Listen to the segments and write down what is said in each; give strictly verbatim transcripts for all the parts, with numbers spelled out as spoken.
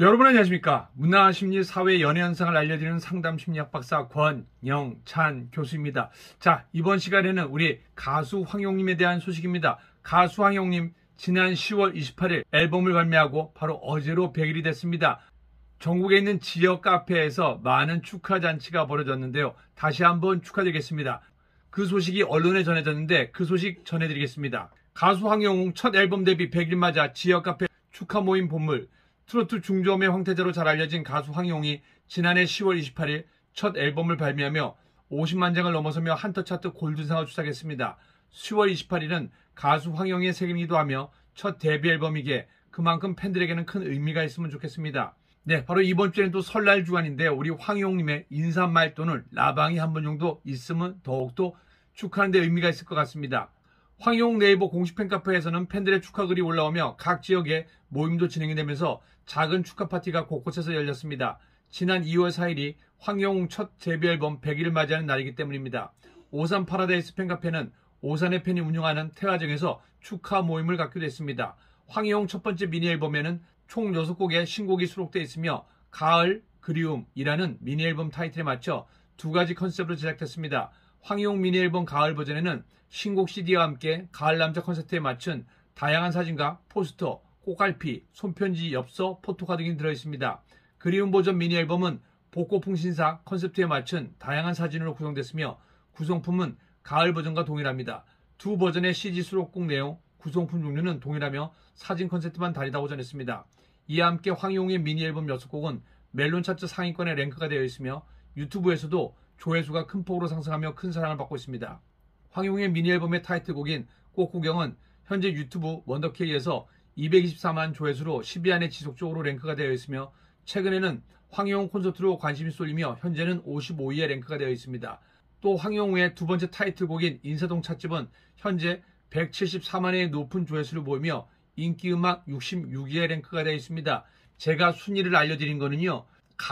여러분 안녕하십니까? 문화, 심리, 사회, 연애 현상을 알려드리는 상담 심리학 박사 권영찬 교수입니다. 자, 이번 시간에는 우리 가수 황용님에 대한 소식입니다. 가수 황용님 지난 시월 이십팔일 앨범을 발매하고 바로 어제로 백 일이 됐습니다. 전국에 있는 지역 카페에서 많은 축하 잔치가 벌어졌는데요. 다시 한번 축하드리겠습니다. 그 소식이 언론에 전해졌는데 그 소식 전해드리겠습니다. 가수 황용웅 첫 앨범 데뷔 백 일 맞아 지역 카페 축하 모임 본물. 트로트 중저음의 황태자로 잘 알려진 가수 황용이 지난해 시월 이십팔일 첫 앨범을 발매하며 오십만 장을 넘어서며 한터 차트 골든상을 수상했습니다. 시월 이십팔일은 가수 황용의 생일이기도 하며 첫 데뷔 앨범이기에 그만큼 팬들에게는 큰 의미가 있으면 좋겠습니다. 네, 바로 이번 주에는 또 설날 주간인데요. 우리 황용님의 인사말 또는 라방이 한 번 정도 있으면 더욱더 축하하는 데 의미가 있을 것 같습니다. 황용 네이버 공식 팬카페에서는 팬들의 축하글이 올라오며 각 지역에 모임도 진행이 되면서 작은 축하 파티가 곳곳에서 열렸습니다. 지난 이월 사일이 황용 첫 데뷔 앨범 백 일을 맞이하는 날이기 때문입니다. 오산 파라다이스 팬카페는 오산의 팬이 운영하는 태화정에서 축하 모임을 갖기도 했습니다. 황용 첫 번째 미니 앨범에는 총 여섯 곡의 신곡이 수록되어 있으며 가을, 그리움이라는 미니 앨범 타이틀에 맞춰 두 가지 컨셉으로 제작됐습니다. 황용 미니 앨범 가을 버전에는 신곡 씨디와 함께 가을 남자 컨셉트에 맞춘 다양한 사진과 포스터, 꽃갈피, 손편지, 엽서, 포토카드 등이 들어있습니다. 그리움 버전 미니 앨범은 복고풍 신사 컨셉트에 맞춘 다양한 사진으로 구성됐으며 구성품은 가을 버전과 동일합니다. 두 버전의 씨디 수록곡 내용, 구성품 종류는 동일하며 사진 컨셉트만 다르다고 전했습니다. 이와 함께 황용의 미니 앨범 여섯 곡은 멜론 차트 상위권에 랭크가 되어 있으며 유튜브에서도 조회수가 큰 폭으로 상승하며 큰 사랑을 받고 있습니다. 황용의 미니 앨범의 타이틀곡인 꽃구경은 현재 유튜브 원더케이에서 이백이십사만 조회수로 십 위 안에 지속적으로 랭크가 되어 있으며 최근에는 황용 콘서트로 관심이 쏠리며 현재는 오십오 위에 랭크가 되어 있습니다. 또 황용의 두 번째 타이틀곡인 인사동 찻집은 현재 백칠십사만 회의 높은 조회수를 보이며 인기음악 육십육 위에 랭크가 되어 있습니다. 제가 순위를 알려드린 거는요,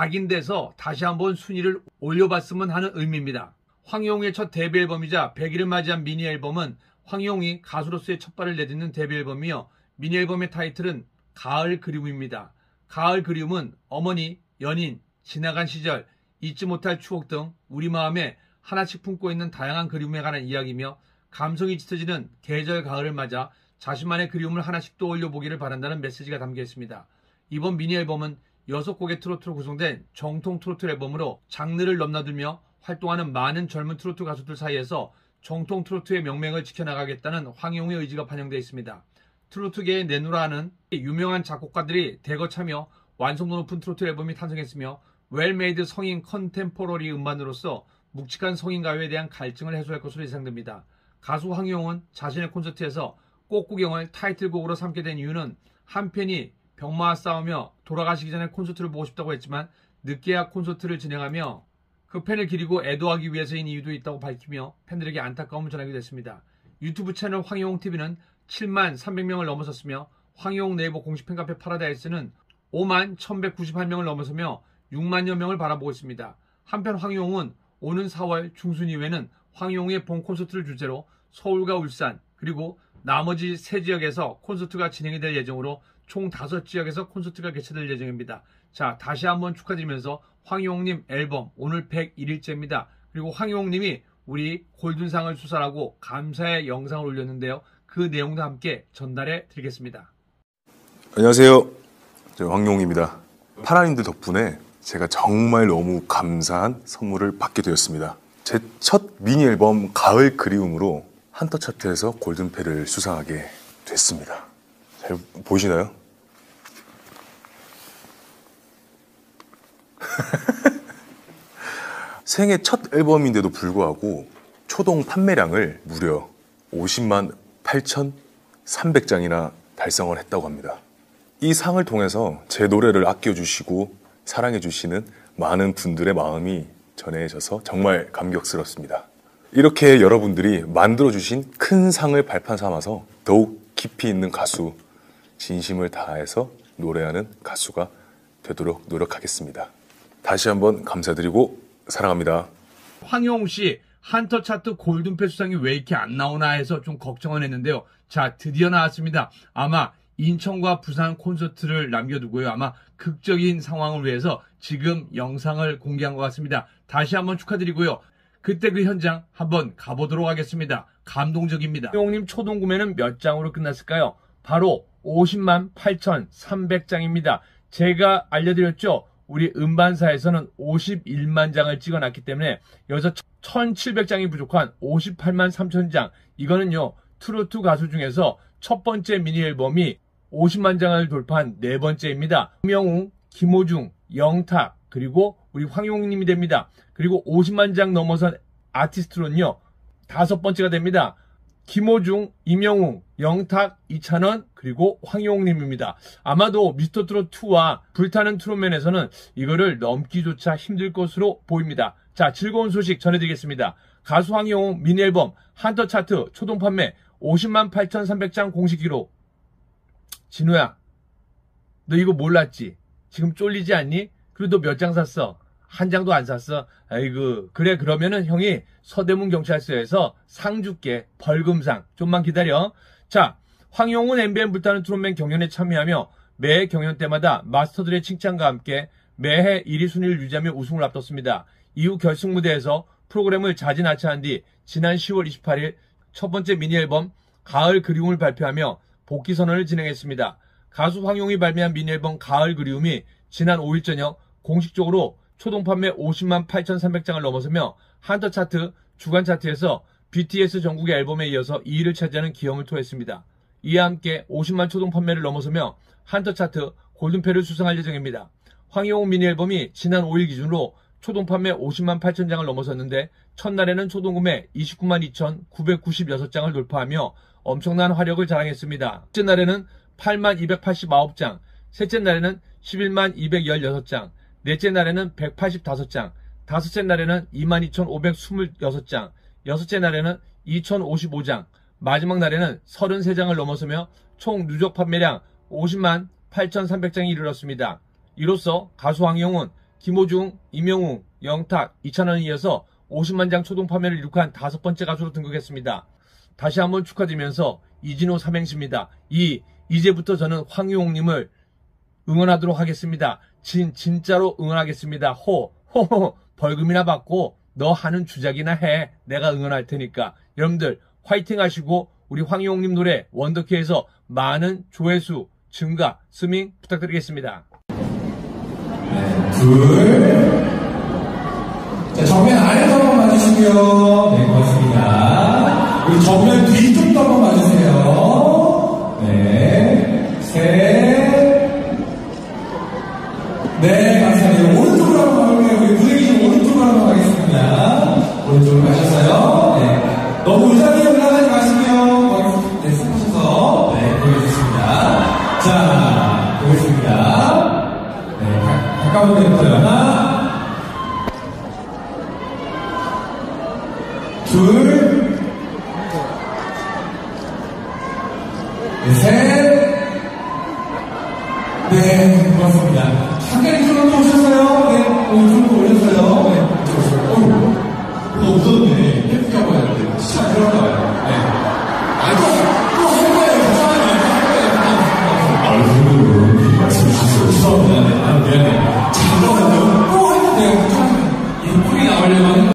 각인돼서 다시 한번 순위를 올려봤으면 하는 의미입니다. 황용의 첫 데뷔 앨범이자 백 일을 맞이한 미니 앨범은 황용이 가수로서의 첫 발을 내딛는 데뷔 앨범이며 미니 앨범의 타이틀은 가을 그리움입니다. 가을 그리움은 어머니, 연인, 지나간 시절, 잊지 못할 추억 등 우리 마음에 하나씩 품고 있는 다양한 그리움에 관한 이야기며 감성이 짙어지는 계절 가을을 맞아 자신만의 그리움을 하나씩 떠올려 보기를 바란다는 메시지가 담겨 있습니다. 이번 미니 앨범은 여섯 곡의 트로트로 구성된 정통 트로트 앨범으로 장르를 넘나들며 활동하는 많은 젊은 트로트 가수들 사이에서 정통 트로트의 명맥을 지켜나가겠다는 황용의 의지가 반영되어 있습니다. 트로트계의 내노라하는 유명한 작곡가들이 대거 참여 완성도 높은 트로트 앨범이 탄생했으며 웰메이드 성인 컨템포러리 음반으로서 묵직한 성인 가요에 대한 갈증을 해소할 것으로 예상됩니다. 가수 황용은 자신의 콘서트에서 꽃구경을 타이틀곡으로 삼게 된 이유는 한 팬이 병마와 싸우며 돌아가시기 전에 콘서트를 보고 싶다고 했지만 늦게야 콘서트를 진행하며 그 팬을 기리고 애도하기 위해서인 이유도 있다고 밝히며 팬들에게 안타까움을 전하기도 했습니다. 유튜브 채널 황용티비는 칠만 삼백 명을 넘어섰으며 황용 네이버 공식 팬카페 파라다이스는 오만 천백구십팔 명을 넘어서며 육만여 명을 바라보고 있습니다. 한편 황용은 오는 사월 중순 이후에는 황용의 본 콘서트를 주제로 서울과 울산 그리고 나머지 세 지역에서 콘서트가 진행이 될 예정으로 총 다섯 지역에서 콘서트가 개최될 예정입니다. 자, 다시 한번 축하드리면서 황용님 앨범 오늘 백 일일째입니다. 그리고 황용님이 우리 골든상을 수상하고 감사의 영상을 올렸는데요. 그 내용도 함께 전달해 드리겠습니다. 안녕하세요. 저 황용입니다. 파라님들 덕분에 제가 정말 너무 감사한 선물을 받게 되었습니다. 제 첫 미니 앨범 가을 그리움으로 한터 차트에서 골든패를 수상하게 됐습니다. 잘 보이시나요? 생애 첫 앨범인데도 불구하고 초동 판매량을 무려 오십만 팔천삼백 장이나 달성을 했다고 합니다. 이 상을 통해서 제 노래를 아껴주시고 사랑해주시는 많은 분들의 마음이 전해져서 정말 감격스럽습니다. 이렇게 여러분들이 만들어주신 큰 상을 발판 삼아서 더욱 깊이 있는 가수, 진심을 다해서 노래하는 가수가 되도록 노력하겠습니다. 다시 한번 감사드리고 사랑합니다. 황용씨 한터 차트 골든패 수상이 왜 이렇게 안 나오나 해서 좀 걱정은 했는데요. 자, 드디어 나왔습니다. 아마 인천과 부산 콘서트를 남겨두고요. 아마 극적인 상황을 위해서 지금 영상을 공개한 것 같습니다. 다시 한번 축하드리고요. 그때 그 현장 한번 가보도록 하겠습니다. 감동적입니다. 형님 초동 구매는 몇 장으로 끝났을까요? 바로 오십만 팔천삼백 장입니다. 제가 알려드렸죠? 우리 음반사에서는 오십일만 장을 찍어놨기 때문에 여기서 천칠백 장이 부족한 오십팔만 삼천 장. 이거는요, 트로트 가수 중에서 첫 번째 미니 앨범이 오십만 장을 돌파한 네 번째입니다. 김영웅, 김호중, 영탁, 그리고 우리 황용님이 됩니다. 그리고 오십만 장 넘어선 아티스트로는요, 다섯 번째가 됩니다. 김호중, 임영웅, 영탁, 이찬원, 그리고 황용님입니다. 아마도 미스터트롯이와 불타는 트롯맨에서는 이거를 넘기조차 힘들 것으로 보입니다. 자, 즐거운 소식 전해드리겠습니다. 가수 황용웅 미니앨범 한터 차트 초동 판매 오십만 팔천삼백 장 공식 기록. 진우야, 너 이거 몰랐지? 지금 쫄리지 않니? 그리고 너 몇 장 샀어? 한 장도 안 샀어? 아이고, 그래, 그러면은 형이 서대문 경찰서에서 상 줄게. 벌금상. 좀만 기다려. 자, 황용운 엠비엠 불타는 트롯맨 경연에 참여하며 매 경연 때마다 마스터들의 칭찬과 함께 매해 일 위 순위를 유지하며 우승을 앞뒀습니다. 이후 결승 무대에서 프로그램을 자진하차한 뒤 지난 시월 이십팔일 첫 번째 미니 앨범 가을 그리움을 발표하며 복귀 선언을 진행했습니다. 가수 황용이 발매한 미니 앨범 가을 그리움이 지난 오일 저녁 공식적으로 초동 판매 오십만 팔천삼백 장을 넘어서며 한터 차트 주간 차트에서 비티에스 전국의 앨범에 이어서 이 위를 차지하는 기염을 토했습니다. 이와 함께 오십만 초동 판매를 넘어서며 한터 차트 골든패를 수상할 예정입니다. 황용웅 미니 앨범이 지난 오일 기준으로 초동 판매 오십만 팔천 장을 넘어섰는데 첫날에는 초동 구매 이십구만 이천구백구십육 장을 돌파하며 엄청난 화력을 자랑했습니다. 둘째 날에는 팔만 이백팔십구 장, 셋째 날에는 십일만 이백십육 장, 넷째 날에는 백팔십오 장, 다섯째 날에는 이만 이천오백이십육 장, 여섯째 날에는 이천오십오 장, 마지막 날에는 삼십삼 장을 넘어서며 총 누적 판매량 오십만 팔천삼백 장이 이르렀습니다. 이로써 가수 황용은 김호중, 임영웅, 영탁, 이찬원에 이어서 오십만 장 초동 판매를 이룩한 다섯 번째 가수로 등극했습니다. 다시 한번 축하드리면서 이진호 삼행시입니다. 이, 이제부터 저는 황용님을 응원하도록 하겠습니다. 진, 진짜로 응원하겠습니다. 호, 호호, 벌금이나 받고 너 하는 주작이나 해. 내가 응원할 테니까. 여러분들 화이팅 하시고 우리 황용님 노래 원더키에서 많은 조회수 증가, 스밍 부탁드리겠습니다. 네, 둘. 자, 정면 아래도 한번 봐주시고요. 네, 고맙습니다. 우리 정면 뒤쪽도 한번 봐주세요. 네, 셋. 네, 감사합니다. 오른쪽으로 한번 가볼게요. 우리 무대기 오른쪽으로 한번 가겠습니다. 오른쪽으로 가셨어요. 네. 너무 의자에 올라가지 마시고요. 거기, 네, 숨으셔서, 네, 보여주십니다. 자, 보겠습니다. 네, 가, 가까운 데부터요. 하나, 둘, 네, 셋, 네, 고맙습니다.